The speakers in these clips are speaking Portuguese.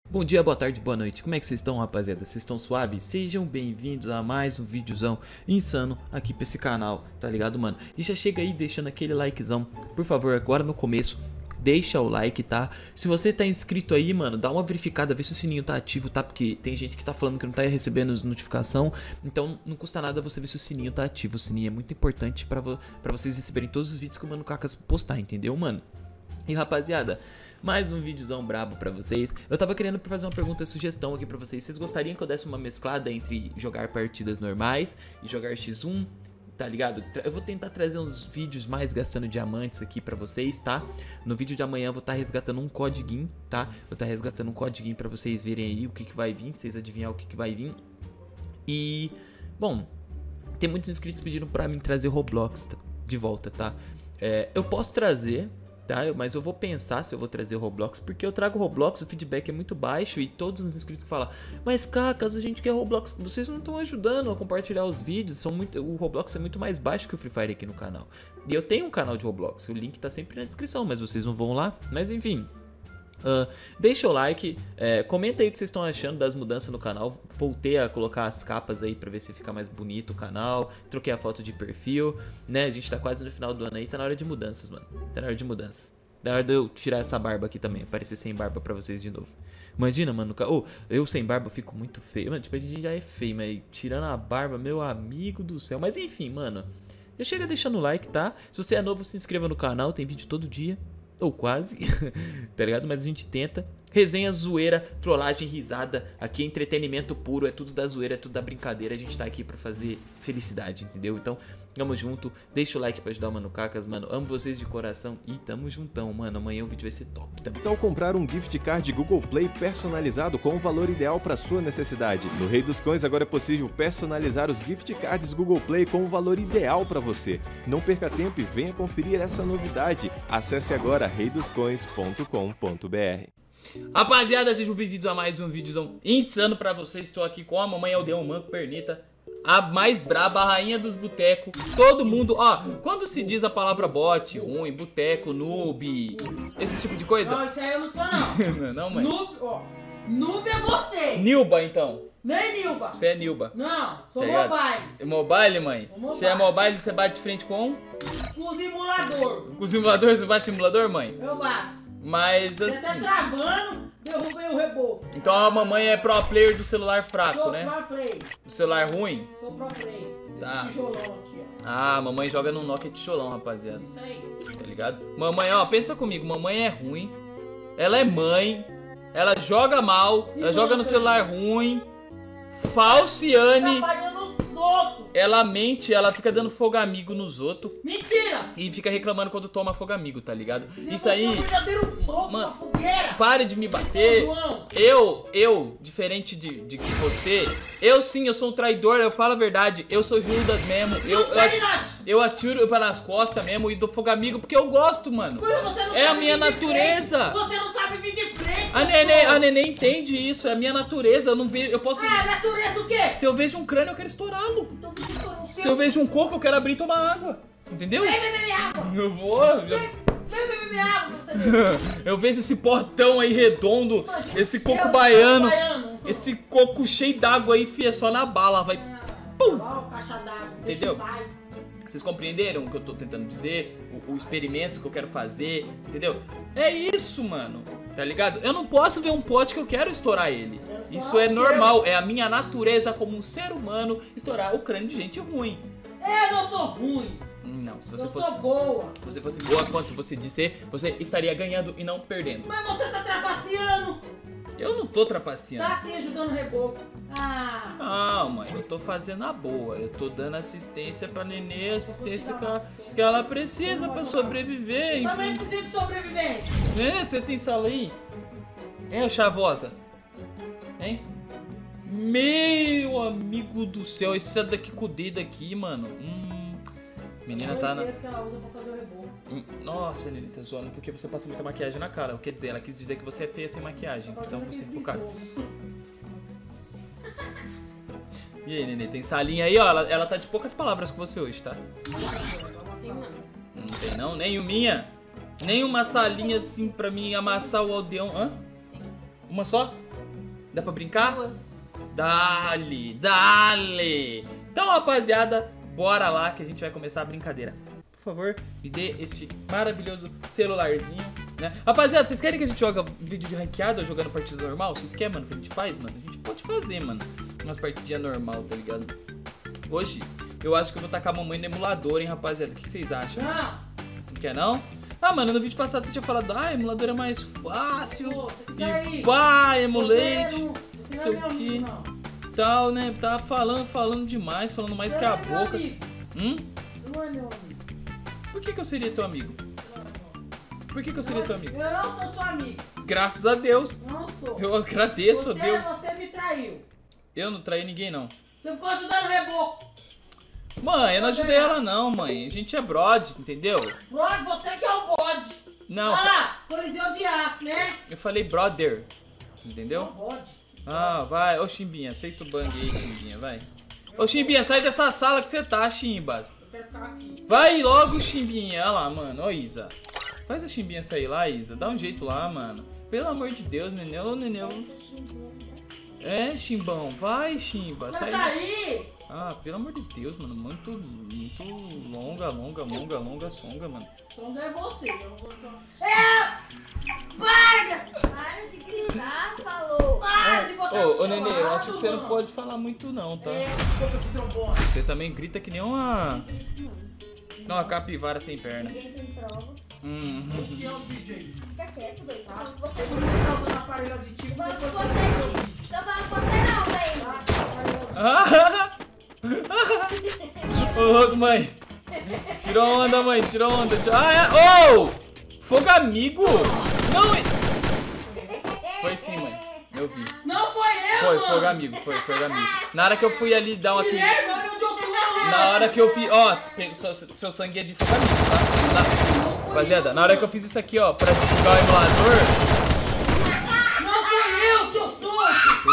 Bom dia, boa tarde, boa noite, como é que vocês estão, rapaziada? Vocês estão suaves? Sejam bem-vindos a mais um videozão insano aqui pra esse canal, tá ligado, mano? E já chega aí deixando aquele likezão, por favor, agora no começo, deixa o like, tá? Se você tá inscrito aí, mano, dá uma verificada, vê se o sininho tá ativo, tá? Porque tem gente que tá falando que não tá recebendo notificação, então não custa nada você ver se o sininho tá ativo. O sininho é muito importante pra vocês receberem todos os vídeos que o Mano Cacas postar, entendeu, mano? E rapaziada, mais um videozão brabo pra vocês. Eu tava querendo fazer uma pergunta, sugestão aqui pra vocês. Vocês gostariam que eu desse uma mesclada entre jogar partidas normais e jogar X1? Tá ligado? Eu vou tentar trazer uns vídeos mais gastando diamantes aqui pra vocês, tá? No vídeo de amanhã eu vou estar resgatando um codiguinho, tá? Vou estar resgatando um codiguinho pra vocês verem aí o que vai vir, vocês adivinhar o que vai vir. E, bom, tem muitos inscritos pedindo pra mim trazer Roblox de volta, tá? Eu posso trazer, tá? Mas eu vou pensar se eu vou trazer o Roblox, porque eu trago o Roblox, o feedback é muito baixo e todos os inscritos que falam: mas Cacas, a gente quer Roblox, vocês não estão ajudando a compartilhar os vídeos, o Roblox é muito mais baixo que o Free Fire aqui no canal. E eu tenho um canal de Roblox, o link tá sempre na descrição, mas vocês não vão lá, mas enfim. Deixa o like, comenta aí o que vocês estão achando das mudanças no canal. Voltei a colocar as capas aí pra ver se fica mais bonito o canal. Troquei a foto de perfil, né? A gente tá quase no final do ano aí, tá na hora de mudanças, mano. Tá na hora de mudanças. Da hora de eu tirar essa barba aqui também, aparecer sem barba pra vocês de novo. Imagina, mano, eu sem barba eu fico muito feio. Mano, tipo, a gente já é feio, mas tirando a barba, meu amigo do céu. Mas enfim, mano, já chega deixando o like, tá? Se você é novo, se inscreva no canal, tem vídeo todo dia. Ou quase, tá ligado? Mas a gente tenta. Resenha, zoeira, trollagem, risada. Aqui é entretenimento puro, é tudo da zoeira, é tudo da brincadeira. A gente tá aqui pra fazer felicidade, entendeu? Então, tamo junto. Deixa o like pra ajudar o Mano Cacas, mano. Amo vocês de coração e tamo juntão, mano. Amanhã o vídeo vai ser top também. Então comprar um gift card Google Play personalizado com o valor ideal para sua necessidade. No Rei dos Coins agora é possível personalizar os gift cards Google Play com o valor ideal para você. Não perca tempo e venha conferir essa novidade. Acesse agora reidoscoins.com.br. Rapaziada, sejam bem-vindos a mais um vídeozão insano pra vocês. Estou aqui com a mamãe Aldeão Manco Pernita, a mais braba, a rainha dos botecos. Todo mundo, ó, quando se diz a palavra bot, ruim, boteco, noob, esse tipo de coisa. Não, isso aí eu não sou não. Não, mãe. Noob, ó. Noob é você. Nilba, então. Nem Nilba. Você é Nilba. Não, sou Tá ligado? mobile. Mobile, mãe? Mobile. Você é mobile, você bate de frente com? Com o simulador. Com o simulador, você bate no simulador, mãe? Eu bato. Mas Você tá assim. travando, derrubei o reboco. Então a mamãe é pro player do celular fraco, Sou né? pro play. Do celular ruim? Sou pro play. Tá. Esse tijolão aqui, ó. Ah, a mamãe joga no Nokia tijolão, rapaziada. Isso aí. Tá ligado? Mamãe, ó, pensa comigo, mamãe é ruim. Ela é mãe. Ela joga mal. Ela joga no celular ruim. Falciane. Trabalhando nos outros. Ela mente, ela fica dando fogo amigo nos outros. Mentira. E fica reclamando quando toma fogo amigo, tá ligado? Isso Eu aí. sou um verdadeiro fogo, Mano, uma fogueira. Pare de me bater. São João. Eu, diferente de você, eu sou um traidor, eu falo a verdade. Eu sou Judas mesmo. Eu atiro pelas costas mesmo e dou fogo amigo porque eu gosto, mano. Porque você não É a sabe minha vir de natureza. frente. Você não sabe vir de frente. A neném entende isso, é a minha natureza. Eu não vejo, eu posso. Ah, natureza o quê? Se eu vejo um crânio, eu quero estourá-lo. Então você estourou o seu. Se eu vejo um coco, eu quero abrir e tomar água. Entendeu? Vem beber minha água. Eu vou. Vem beber minha água pra você ver. Eu vejo esse portão aí redondo, esse coco Eu baiano, sou baiano. esse coco cheio d'água aí, fia, só na bala, vai. Pum! Ó, caixa d'água. Entendeu? Deixa em paz. Vocês compreenderam o que eu tô tentando dizer? O experimento que eu quero fazer, entendeu? É isso, mano, tá ligado? Eu não posso ver um pote que eu quero estourar ele. Isso é normal, é a minha natureza como um ser humano estourar o crânio de gente ruim. Eu não sou ruim. Não, se você Eu fosse, sou boa. se você fosse boa quanto você disser, você estaria ganhando e não perdendo. Mas você tá trapaceando. Eu não tô trapaceando. Tá se ajudando o reboco. Ah. Calma, eu tô fazendo a boa. Eu tô dando assistência pra nenê, assistência que ela precisa pra sobreviver. Eu também preciso de sobrevivência. Você tem sala aí? Hein, chavosa? Hein? Meu amigo do céu, esse daqui com o dedo aqui, mano. Menina tá na. Que ela usa pra fazer o reboco. Nossa, Nenê, tá zoando porque você passa muita maquiagem na cara. Quer dizer, ela quis dizer que você é feia sem maquiagem. Então você ficou cara. E aí, Nenê, tem salinha aí, ó. Ela tá de poucas palavras com você hoje, tá? Não tem não? Nem minha? Nem uma salinha assim pra mim amassar o aldeão. Hã? Uma só? Dá pra brincar? 2. Dale, dale! Então, rapaziada, bora lá que a gente vai começar a brincadeira. Por favor, me dê este maravilhoso celularzinho, né? Rapaziada, vocês querem que a gente jogue vídeo de ranqueado ou jogando partida normal? Vocês querem, mano, que a gente faz, mano? A gente pode fazer, mano. Umas partidinhas normal, tá ligado? Hoje, eu acho que eu vou tacar a mamãe no emulador, hein, rapaziada? O que vocês acham? Não. Não quer, não? Ah, mano, no vídeo passado você tinha falado, emulador é mais fácil. Pô, você fica E aí. pá, emulate. Você sei não é o meu amigo, quê. não. Tal, né? Tava falando demais, falando mais Você que a não é meu boca. amigo. Você não é meu amigo. Por que eu seria teu amigo? Por que eu seria teu amigo? Eu não sou seu amigo. Graças a Deus. Eu não sou. Eu agradeço a Deus. Você me traiu. Eu não traí ninguém, não. Você ficou ajudando o reboco. Mãe, eu não ajudei ela, não, mãe. A gente é brode, entendeu? Brother, você que é o bode. Não, Coliseu de aço, né? eu falei brother. É o Entendeu? bode. Ah, vai. Ô, Chimbinha, aceita o bang aí, Chimbinha, vai. Ô, Chimbinha, sai dessa sala que você tá, Chimbas. Eu quero ficar aqui. Vai logo, Chimbinha. Olha lá, mano. Ô, Isa. Faz a Chimbinha sair lá, Isa. Dá um jeito lá, mano. Pelo amor de Deus, neném. Ô, neném. É, Chimbão. Vai, Chimba. Vai Sai. sair. Ah, pelo amor de Deus, mano. Muito longa, songa, mano. Songa é você. Eu não vou falar. Para! Para de gritar, falou. Para de botar no Ô, seu neném, eu lado, acho que você não mano. pode falar muito, não, tá? É, boca de trombone. Você também grita que nem uma. Não, uma capivara sem perna. Ninguém tem provas. Esse é os vídeos aí. Fica quieto, doido. Tá? Tô falando com Eu você. vou ficar usando aparelho aditivo. Falando com depois você, eu vou Tio. Tô falando com você não, velho. Tá? Ô, mãe. Tirou onda, mãe. Tirou onda. Ah, é. Ô! Fogo amigo! Não! Foi sim, mãe. Eu vi. Não foi eu, Foi, mano. fogo amigo. Foi, fogo amigo. Na hora que eu fui ali dar uma. Guilherme, olha onde eu tô, mano. Na hora que eu fiz. Ó, seu sangue é de fogo amigo, tá? Rapaziada, na hora que eu fiz isso aqui, ó, pra divulgar o emulador. Não foi eu, seu sócio.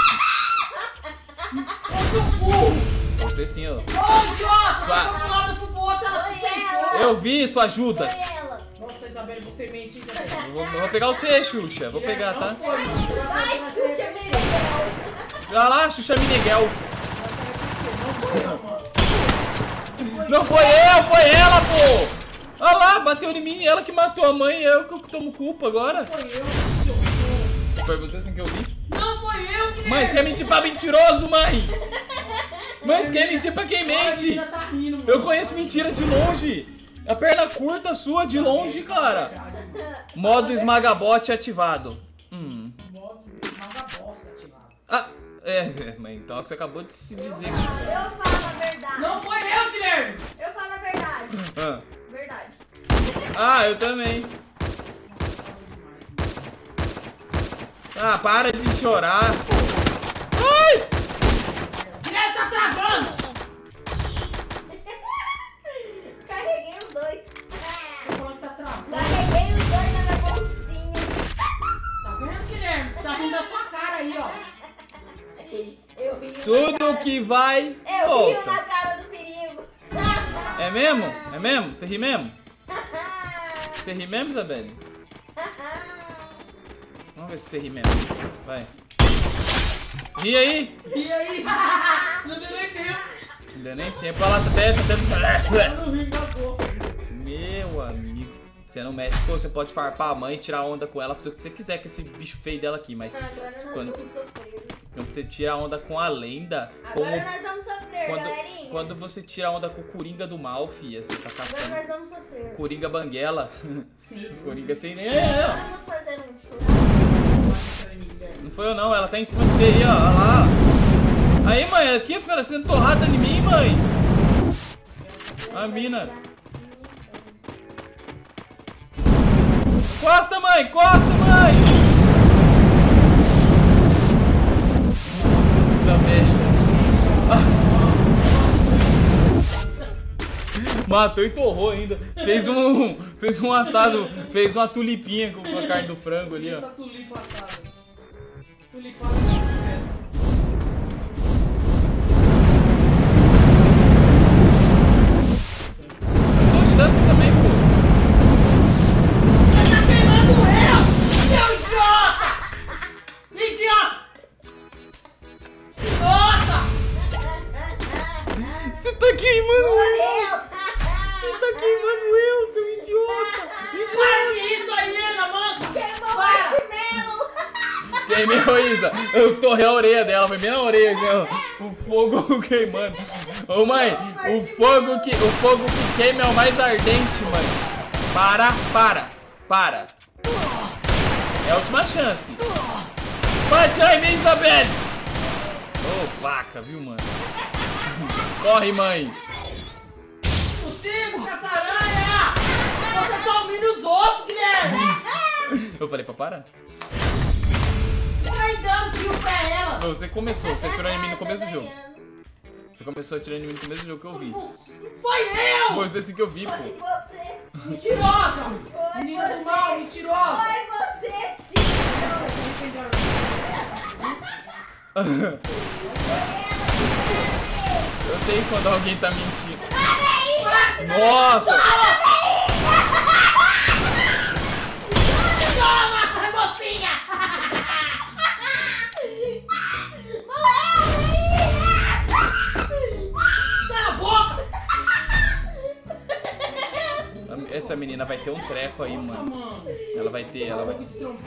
Eu sou burro. Você sim, ó. Ô, idiota. Sua- Você foi pro lado, eu fui pro outro, ela te Foi ceifou. ela. Eu vi sua ajuda. Foi ela. Nossa, Isabelle, você mente, Eu Isabelle. vou pegar você, Xuxa. Vou pegar, Não tá? foi, mano. Vai, Xuxa, Miguel. Vai lá, Xuxa Miniguel. Não foi eu, mano. Não foi eu, foi ela, pô! Olha lá, bateu em mim, ela que matou a mãe, eu que tomo culpa agora. Foi eu, seu sócio. Foi você assim que eu vi? Não foi eu, Guilherme. Mãe, você quer mentir pra mentiroso, mãe? Mãe, você quer mentir pra quem A mente? menina tá rindo, mano. Eu conheço mentira de longe. A perna curta sua de longe, cara. Modo esmagabote ativado. Modo esmaga bosta ativado. Ah, mãe, então é o que você acabou de se dizer. Eu falo a verdade. Não foi eu, Guilherme. Eu falo a verdade. Ah, Verdade. eu também. Ah, para de chorar. Ai! Guilherme tá travando. Carreguei os dois. Tô falando que tá travando. Carreguei os dois na minha bolsinha. Tá vendo, Guilherme? Tá rindo da sua cara aí, ó. Eu rio Tudo na cara. que vai, Eu rio na volta. cara do perigo. É mesmo? É mesmo? Você ri mesmo? Você ri mesmo, Isabelle? Vamos ver se você ri mesmo. Vai. Ri aí. E aí? Não deu nem tempo. Não deu nem tempo. Olha lá, tá até... Eu não ri da boca. Meu amigo. Você não mexe, pô, você pode farpar a mãe, tirar onda com ela, fazer o que você quiser com esse bicho feio dela aqui, mas Agora nós quando, vamos sofrer. quando você tira onda com a lenda, como Agora nós vamos sofrer, galerinha. quando você tira onda com o Coringa do mal, filha, você tá Agora caçando. nós vamos sofrer. Coringa Banguela. Coringa sem nem. Vamos fazer um show. Não foi eu não, ela tá em cima de você aí, ó. Olha lá. Aí, mãe, aqui, filha, sendo torrada em mim, mãe. A mina. Encosta, mãe! Encosta, mãe! Nossa, velho. Matou e torrou ainda. Fez um assado, fez uma tulipinha com a carne do frango ali, ó. Essa tulipa assada. Tulipada de sucesso. Eu tô ajudando você também, pô. Você tá queimando eu, seu idiota! Idiota! Você tá queimando eu! Morreu! Você tá queimando eu, seu idiota! Para de isso aí, Ana, mano! Queimou o Para! marshmallow! Queimei, Isa! Eu torrei a orelha dela, foi bem na orelha, assim, ó. O fogo queimando. Ô mãe, o fogo que queima é o mais ardente, mãe. Para! É a última chance. Bate aí, minha Isabelle! Ô, vaca, viu, mano? Corre, mãe! Consigo, caçaranha! Você só humilha os outros, Guilherme! Eu falei pra parar. Você vai dando kill pra ela! Não, você começou, você atirou em mim no começo do jogo. Você começou atirando em mim no começo do jogo que eu vi. Foi eu! Foi você assim que eu vi, Foi pô. você! Mentirosa! Foi Menina do você. mal, mentirosa! Foi você sim! Eu sei quando alguém tá mentindo. Para! Nossa! Toma, mocinha! Cala a boca! Essa menina vai ter um treco aí, mano. Mano, Ela vai ter. de trompa.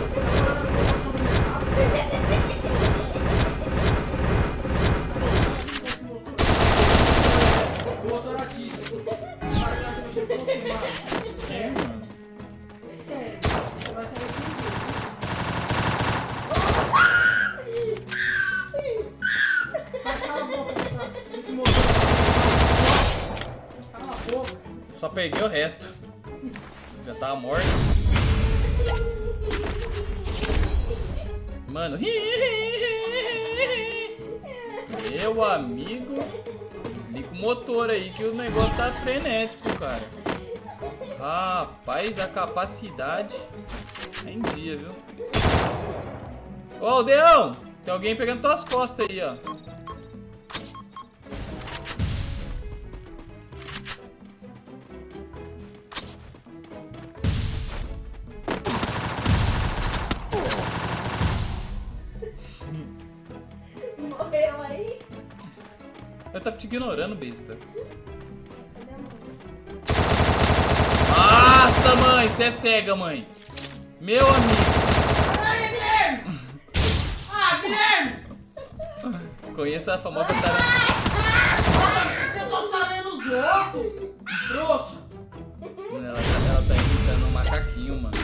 Motor ativa. É, mano. É sério. Você vai sair tudo. Cala a boca desse motor. Cala a boca. Só peguei o resto. Já tava morto. Mano. Meu amigo. Desliga o motor aí que o negócio tá frenético, cara. Rapaz, a capacidade é em dia, viu? Ô, Aldeão! Tem alguém pegando tuas costas aí, ó. Morreu aí? Eu tava te ignorando, besta. Nossa, mãe, você é cega, mãe. Meu amigo. Ai, Guilherme! Ah, Guilherme! Conheça a famosa taranha. Você só tá lendo os outros! Trouxa! Ela tá imitando um macaquinho, mano.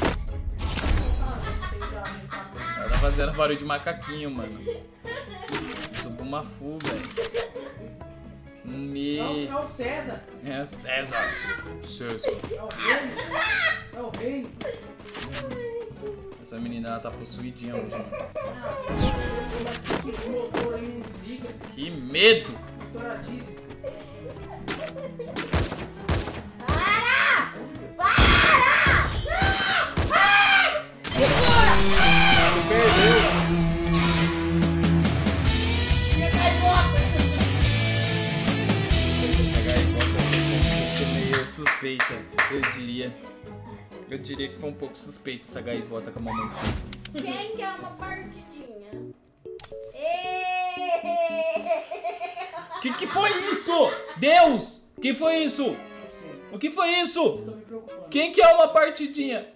Ela tá fazendo barulho de macaquinho, mano. Subiu uma fuga, velho. É o César! É César. César. É o reino! É o reino! Essa menina, ela tá possuidinha hoje, mano. Esse motor aí não desliga. Que medo! Motor ativa. Para! Perdeu! Minha gaivota! Essa gaivota foi meio suspeita, eu diria. Eu diria que foi um pouco suspeita essa gaivota que a mamãe fez. Quem quer uma partidinha? Que foi isso? Deus! Que foi isso? O que foi isso? Estou me preocupando. Quem que é uma partidinha?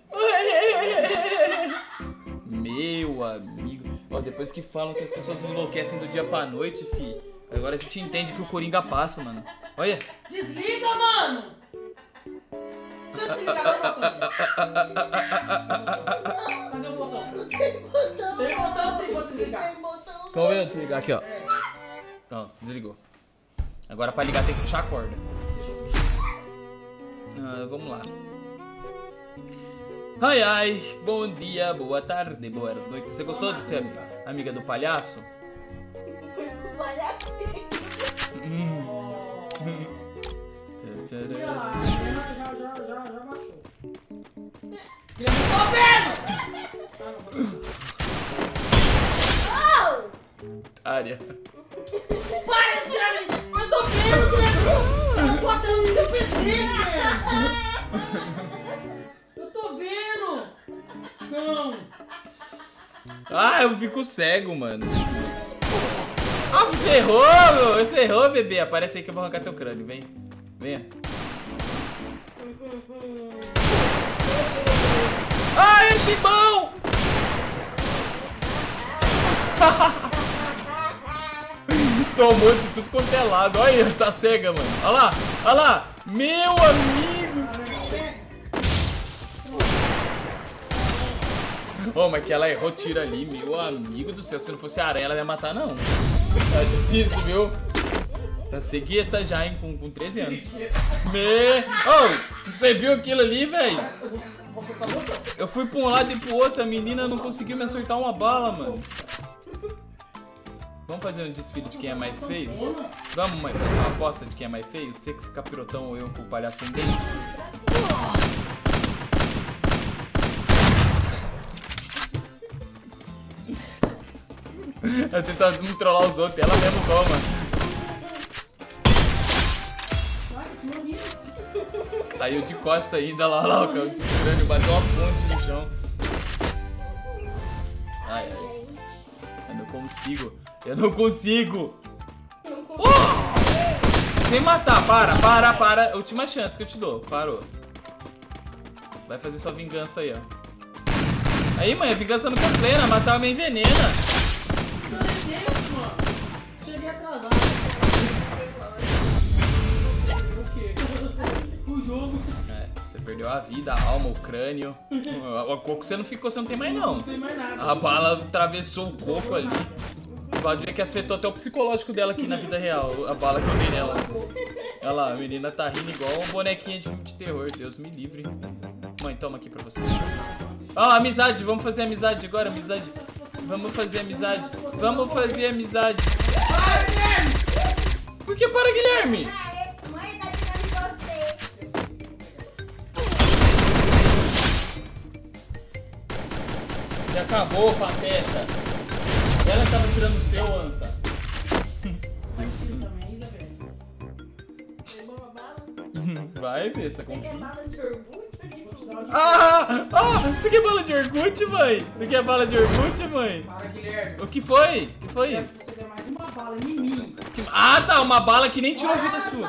Meu amigo. Ó, depois que falam que as pessoas enlouquecem do dia pra noite, fi. Agora a gente entende que o Coringa passa, mano. Olha. Desliga, mano! Deixa eu desligar o botão. Cadê o botão? Tem botão. Tem botão sim, vou desligar. Tem botão. Vamos ver eu desligar aqui, ó. Ó, desligou. Agora pra ligar tem que puxar a corda. Deixa eu puxar. Vamos lá. Ai, ai. Bom dia, boa tarde, boa noite. Você gostou de ser amiga do palhaço? Olha Olha lá, a antena já baixou. Guilherme, tô vendo! Oh! Área. Para de tirar mim! Eu tô vendo, Guilherme! Eu tô tendo seu PC, Guilherme! Eu tô vendo! Cão! Ah, eu fico cego, mano. Ah, você errou, meu. Você errou, bebê. Aparece aí que eu vou arrancar teu crânio. Vem. Venha. Ai, achei bom! Tomou de tudo quanto é lado. Olha aí, tá cega, mano. Olha lá, olha lá. Meu amigo. Oh, mas que ela errou tiro ali, meu amigo do céu. Se não fosse a aranha, ela ia matar, não. Tá difícil, viu? Tá cegueta já, hein? Com 13 anos. Oh, você viu aquilo ali, velho? Eu fui pra um lado e pro outro. A menina não conseguiu me acertar uma bala, mano. Vamos fazer um desfile de quem é mais feio? Vamos, mãe, fazer uma aposta de quem é mais feio? Você que esse capirotão ou eu com o palhaço sem dente? Ela tenta me trollar os outros, ela mesmo toma. Caiu de costa ainda lá, o cão de crânio, bateu uma fonte no chão. Ai, ai. Eu não consigo. Eu não consigo. Sem matar, para. Última chance que eu te dou. Parou. Vai fazer sua vingança aí, ó. Aí, mãe, a vingança não tá plena. Matar uma envenena. Cheguei atrasado. O quê? O jogo. É, você perdeu a vida, a alma, o crânio. O coco você não ficou, você não tem mais não. Não tem mais nada. A bala atravessou o coco ali. Pode ver que afetou até o psicológico dela aqui na vida real, a bala que eu dei nela. Olha lá, a menina tá rindo igual um bonequinho de filme de terror, Deus me livre. Mãe, toma aqui pra você. Ó, amizade, vamos fazer amizade agora, amizade. Vamos fazer amizade. Vamos fazer amizade. Para, Guilherme! Por que para, Guilherme? Mãe, tá tirando você. Já acabou, pateta. Ela tava tirando o seu, Anta. Também, velho. Levou uma bala? Vai ver essa Você quer confia. bala de orgulho? Você quer bala de Orkut, mãe? Você quer bala de Orkut, mãe? Para, Guilherme. O que foi? O que foi? Quero que você dê mais uma bala em mim. Ah, tá, uma bala que nem tirou a vida sua.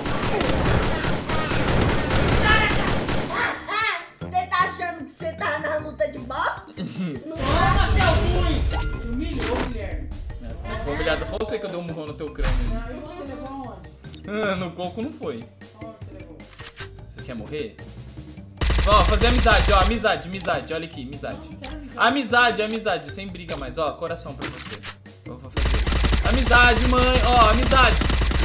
Você tá achando que você tá na luta de boxe? Não Toma, tá? seu ruim! Humilhou, Guilherme. Foi humilhada, foi você que eu dei um murrão no teu crânio. Ah, e você levou aonde? No coco não foi. Aonde você levou? Você quer morrer? Ó, fazer amizade, ó, amizade, olha aqui, amizade. Amizade, sem briga mais, ó, coração pra você. Eu vou fazer. Amizade, mãe, ó, amizade.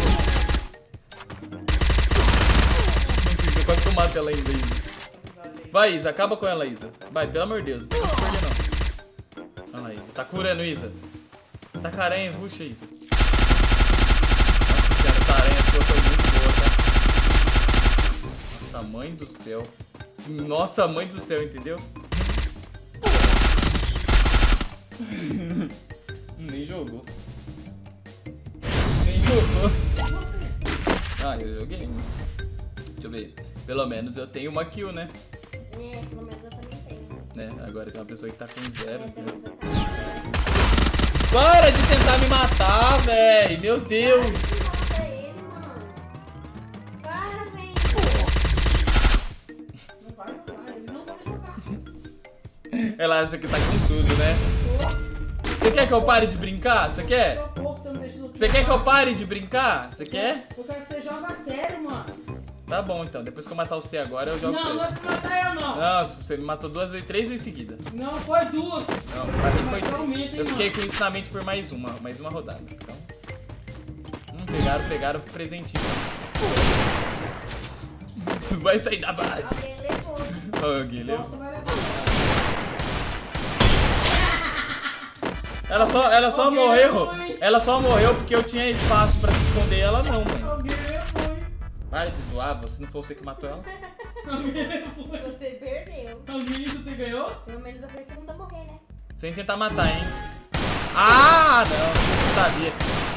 Eu quase que eu mato ela ainda, Isa. Vai, Isa, acaba com ela, Isa. Vai, pelo amor de Deus, não tem que perder não. Olha lá, Isa, tá curando, Isa. Tá com aranha, ruxa, Isa. Nossa senhora, essa aranha sua foi muito boa, tá? Nossa, mãe do céu. Nossa, mãe do céu, entendeu? Nem jogou. Ah, eu joguei. Deixa eu ver. Pelo menos eu tenho uma kill, né? É, pelo menos eu também tenho. Né? Agora tem uma pessoa que tá com zero. Pelo menos eu Para de tentar me matar, velho! Meu Deus! mata ele, mano. Para, velho. Não vai jogar, ele não vai jogar. Ela acha que tá com tudo, né? Você quer que eu pare de brincar? Você quer? Só pouco, você não deixa os Você quer que eu pare de brincar? Você quer? Eu quero que você joga sério, mano. Tá bom, então. Depois que eu matar você agora, eu jogo Não, não é você. pra matar eu, não. Não, você me matou 2 vezes, 3 vezes seguida. Não, foi duas. Não, pra mim foi. Mas aumenta, hein, Eu fiquei mano. com isso na mente por mais uma rodada. Então. Pegaram o presentinho. Vai sair da base. Alguém levou. Ô, Guilherme. Nossa, vai levar. Ela só morreu porque eu tinha espaço pra se esconder. Ela não, mãe. Alguém levou. Para de zoar, se não for você que matou ela. Alguém levou. Você perdeu. Alguém, você ganhou? Pelo menos eu fui a segunda a morrer, né? Sem tentar matar, hein? Ah, não sabia.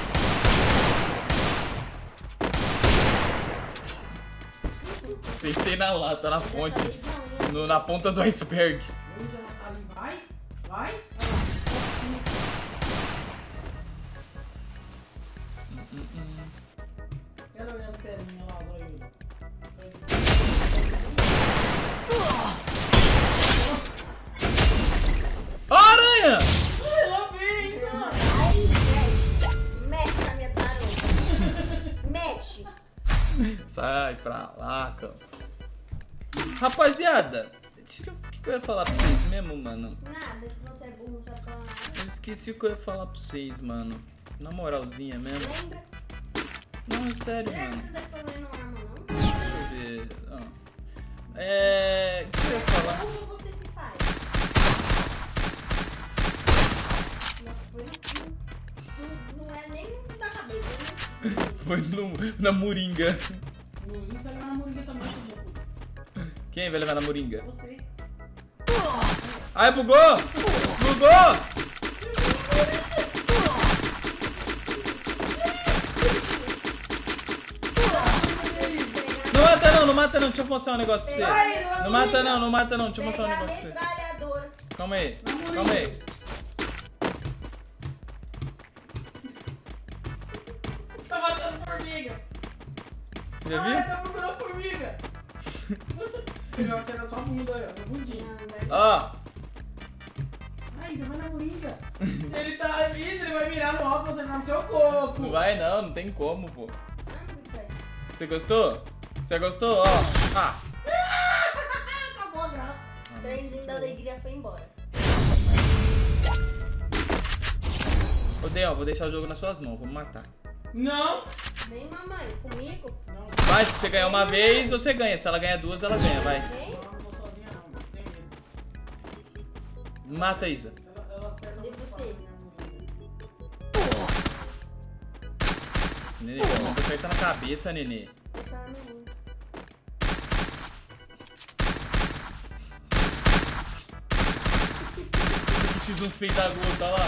Sentei na lata, na fonte, na ponta do iceberg. Onde ela tá ali? Vai. Vai. olhando telinha lá, olha. Aranha! Ela vem, mano. Ai, mexe com a minha tarô. Mexe. Sai pra lá, cara. Rapaziada, o que eu ia falar pra vocês mesmo, mano? Nada, que você é burro, não sabe falar nada. Eu esqueci o que eu ia falar pra vocês, mano. Na moralzinha mesmo. Lembra? Não, é sério, Lembra mano. que você tá comendo arma, não? Deixa eu ver. Ah. O que eu ia falar? Como você se faz? Nossa, foi no... Não é nem na cabeça, né? Foi na moringa. Não sai na moringa também, seu burro. Quem vai levar na moringa? Você. Ai, bugou! Bugou! Não mata não, não mata não. Deixa eu mostrar um negócio pra você. Não mata não, não mata não. Deixa eu mostrar um Pegar a negócio pra você. metralhadora. Calma aí, calma aí. Tá matando formiga. Já Ai, viu? tá procurando formiga. Ele vai atirar sua bunda aí, ó. No bundinho. Ó, Ai, você vai na moringa. Ele tá ali, ele vai mirar no alto e você vai no seu coco. não vai não, não tem como, pô. Ah, Você gostou? Você gostou? Ó. Ah. Acabou a graça. o trenzinho da alegria foi embora. Ô, Deon, vou deixar o jogo nas suas mãos, vamos matar. Não. Vem, mamãe, comigo. Não, Vai, se você ganhar uma vez, você ganha. Se ela ganhar duas, ela ganha, vai. Vem. não vou sozinha não, mano. Tem medo. Mata, Isa. Ela acerta E muito você? fácil minha moringa. Nenê, não acerta na cabeça, Nenê. Essa arma é minha. Esse X1 feio da gota, olha lá.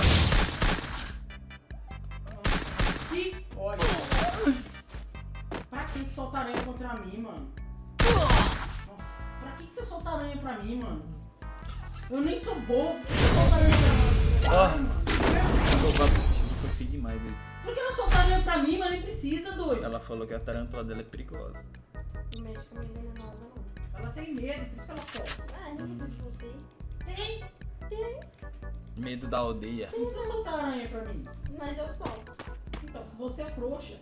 Que ódio. Pra que solta aranha contra mim, mano? Nossa, pra que você solta aranha pra mim, mano? Eu nem sou bobo. Por que você solta aranha pra mim? Ó. Ai, mano. Vou falar que esse X1 foi feio demais, doido. Por que não solta aranha pra mim, mas nem precisa, doido? Ela falou que a tarântula dela é perigosa. Não mexe com a minha venenosa, não. Ela tem medo, por isso que ela solta. Ah, não ligo de você. Tem. Tem, Medo da aldeia. Por que você solta aranha pra mim? mas eu solto. Então, você é frouxa.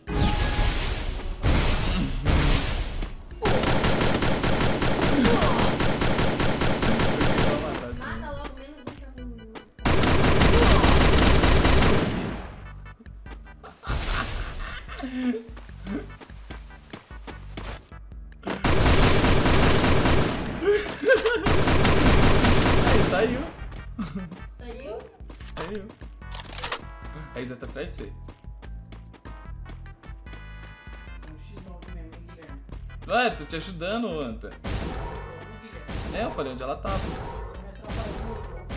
Vou matar assim. Mata logo menos um pra mim. Aí, saiu. Saiu? Saiu. A Isa tá atrás de você. É um X9 mesmo, hein, Guilherme? Ué, tô te ajudando, Anta. Ô, Guilherme, É, eu falei onde ela tava. você me atrapalhou no meu jogo.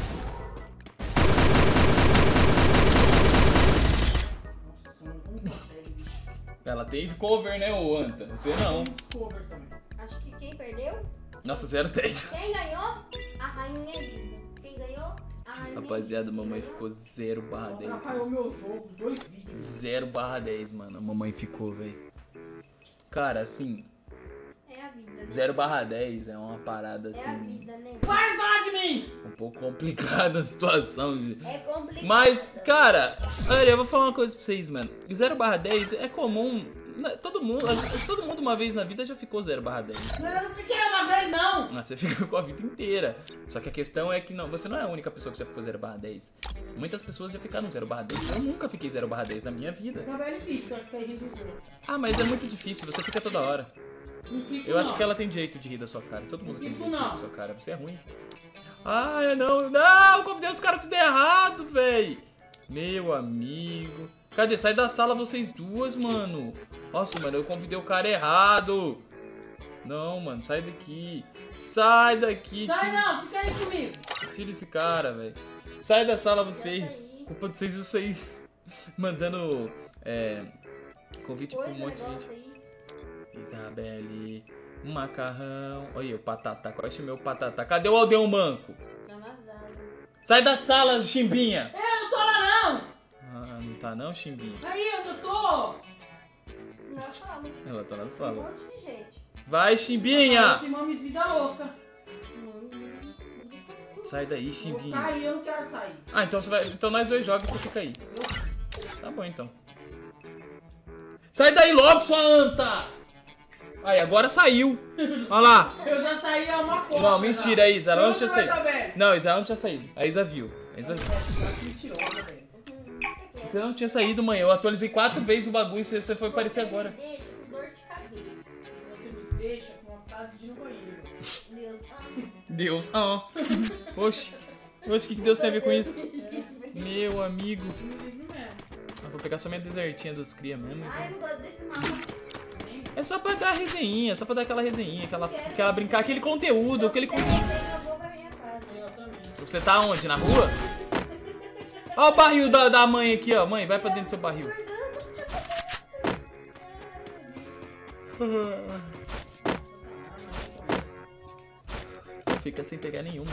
Nossa, mano, como consegue, bicho? Ela tem cover, né, ô Anta? Você não. Tem Discover também. Acho que quem perdeu? Nossa, 0-10. Quem ganhou? A rainha Isa. Quem ganhou? A rainha Rapaziada, Isa. mamãe Quem ficou 0/10. Atrapalhou meu jogo, os dois vídeos. 0/10, mano. A mamãe ficou, velho. Cara, assim, ganhou? É a vida. Né? 0/10 é uma parada, É a assim, vida, né? Para de falar de mim! um pouco complicada a situação. É complicado. Mas, cara, olha, eu vou falar uma coisa pra vocês, mano. 0/10 é comum. Todo mundo uma vez na vida já ficou 0/10. Eu não fiquei uma vez, não! Mas você fica com a vida inteira. Só que a questão é que não, você não é a única pessoa que já ficou 0/10. Muitas pessoas já ficaram 0/10. Eu nunca fiquei 0/10 na minha vida. Isabelle fica, fica rindo dos outros. Ah, mas é muito difícil, você fica toda hora. Não fico, Eu não. acho que ela tem direito de rir da sua cara. Todo mundo tem fico, direito de rir não. da sua cara. Você é ruim. Ai, não, não, convidei os caras tudo errado, véi. Meu amigo. Cadê? Sai da sala vocês duas, mano. Nossa, mano, eu convidei o cara errado. Não, mano, sai daqui. Sai daqui. Sai não, fica aí comigo. Tira esse cara, velho. Sai da sala vocês. saí. Culpa de vocês mandando convite pra um Coisa, monte de negócio gente. aí. Isabelle, um macarrão. Olha aí, o Patatá. Quase chamei o Patatá. Cadê o Aldeão Manco? Tá vazado. Sai da sala, Chimbinha! Eu não tô lá, não! Ah, não tá não, Chimbinha? Aí, onde eu tô? Na sala. Ela tá na Um sala. monte de gente. Vai, Chimbinha! Tem mames vida louca. Sai daí, Eu vou Chimbinha. cair, eu não quero sair. Ah, então você vai. Então nós dois jogos e você fica aí. Tá bom então. Sai daí logo, sua anta! Aí, agora saiu. Olha lá. Eu já saí há uma coisa. Não, mentira, a Isa. Ela não tinha Pronto, vai, saído. tá velho. Não, a Isa não tinha saído. A Isa viu. A Isa viu. Mentirosa, velho. Você não tinha saído, mãe. Eu atualizei 4 vezes o bagulho e você foi aparecer Você agora. me deixa com dor de cabeça. Você me deixa com vontade de ir no banheiro. Deus. Deus. Ah. Oxi. Oxi, o que Deus tem a ver com isso? Meu amigo. Eu me livro mesmo. Eu vou pegar só minha desertinha dos cria mesmo. Ai, não gosto desse mapa. É só pra dar resenhinha, só pra dar aquela resenhinha, aquela brincar, aquele conteúdo, aquele conteúdo. Eu vou pra minha casa. Eu também. Você tá onde? Na rua? Ó o barril da mãe aqui, ó. Mãe, vai pra dentro do seu barril. Fica sem pegar nenhuma.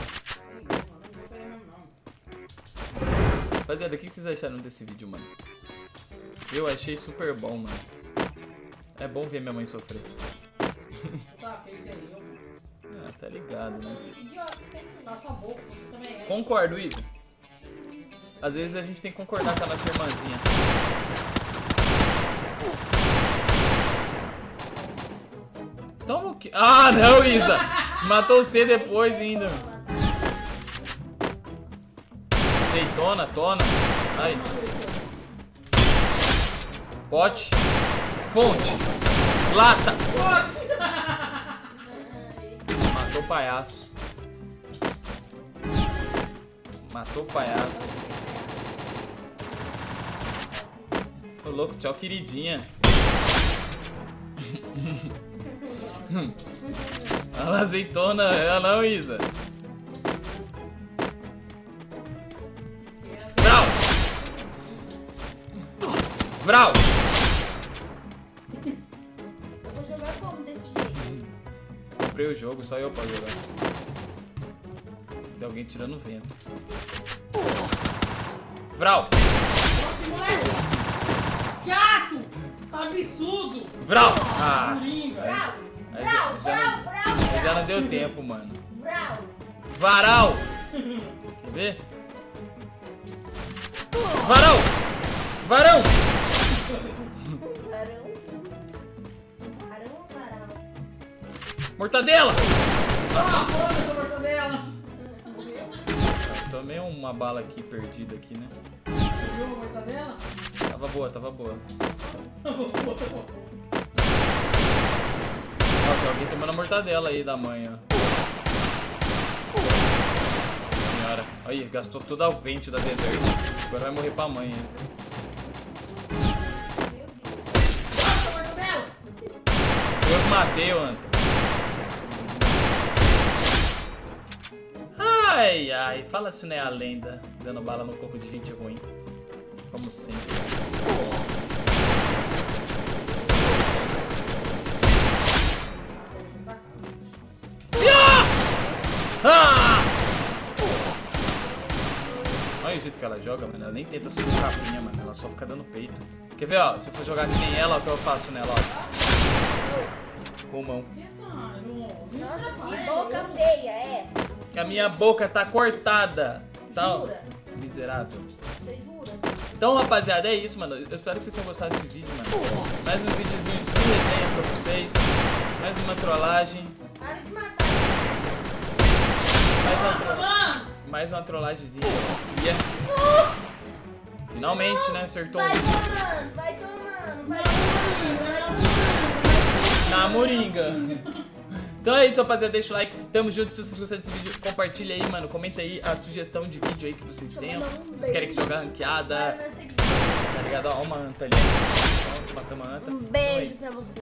Rapaziada, o que vocês acharam desse vídeo, mano? Eu achei super bom, mano. É bom ver minha mãe sofrer. Tá, fez aí, eu. Ah, tá ligado, né? Idiota, cala sua boca, você também é. Concordo, Isa. Às vezes a gente tem que concordar com a nossa irmãzinha. Toma o que? Ah, não, Isa! Matou você depois ainda. Azeitona, tona. Aí. Pote. Fonte. Lata. Matou o palhaço. Matou o palhaço. Ô louco, tchau, queridinha. Olha lá, azeitona, ela não, Isa. Vral! Vral! Eu vou jogar como desse jeito? Comprei o jogo, só eu posso jogar. Tem alguém tirando vento. Vral! Nossa, moleque! Gato! Tá absurdo! Vral! Ah! Coringa! Brau! Aí Brau! já não- Brau! aí já Brau! não deu tempo, mano. Brau! Varal! Quer ver? Varão! Varão! Varão! Varão! Varão! Mortadela! Ah, foda essa mortadela! Tomei uma bala aqui perdida aqui, né? Você viu a mortadela? Tava boa, tava boa. Ó, tem alguém tomando a mortadela aí da mãe, ó. Nossa senhora. Aí, gastou toda o pente da deserta. Agora vai morrer pra mãe, hein? Nossa, mortadela! Eu que matei, ô Anta. Ai, ai, fala se não é a lenda dando bala no coco de gente ruim. Como sempre. Ah! Olha o jeito que ela joga, mano. Ela nem tenta subir o capinha, mano. Ela só fica dando peito. Quer ver, ó? Se eu for jogar que nem ela, o que eu faço nela, ó. Com mão. Nossa, que boca feia é essa? A minha boca tá cortada. Tá, ó. Jura? Miserável. Você jura? Então, rapaziada, é isso, mano. Eu espero que vocês tenham gostado desse vídeo, mano. Mais um videozinho de resenha pra vocês. Mais uma trollagem. Para de matar. Mais uma trollagemzinha que eu conseguia. Finalmente, né? Acertou Vai um. tomando, vai tomando, vai tomando, vai tomando. Na moringa. Então é isso, rapaziada. Deixa o like. Tamo junto. Se vocês gostaram desse vídeo, compartilha aí, mano. Comenta aí a sugestão de vídeo aí que vocês tenham. Vocês querem que jogar ranqueada? Para, Tá ligado? Ó, uma anta ali. Ó, matamos uma anta. Um Então é beijo isso. pra você.